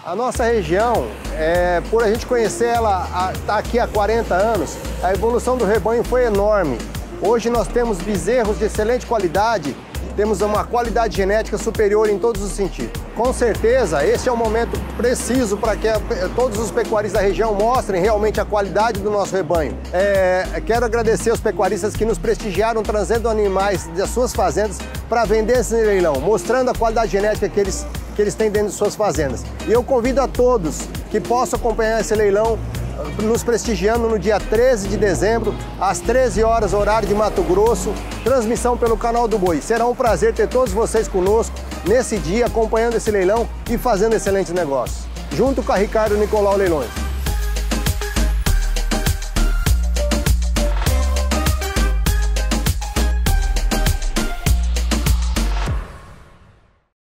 A nossa região, por a gente conhecer ela tá aqui há 40 anos, a evolução do rebanho foi enorme. Hoje nós temos bezerros de excelente qualidade, temos uma qualidade genética superior em todos os sentidos. Com certeza, esse é o momento preciso para que todos os pecuaristas da região mostrem realmente a qualidade do nosso rebanho. Quero agradecer aos pecuaristas que nos prestigiaram trazendo animais das suas fazendas para vender esse leilão, mostrando a qualidade genética que eles têm dentro de suas fazendas. E eu convido a todos que possam acompanhar esse leilão, nos prestigiando no dia 13 de dezembro, às 13 horas, horário de Mato Grosso, transmissão pelo Canal do Boi. Será um prazer ter todos vocês conosco nesse dia, acompanhando esse leilão e fazendo excelentes negócios. Junto com a Ricardo Nicolau Leilões.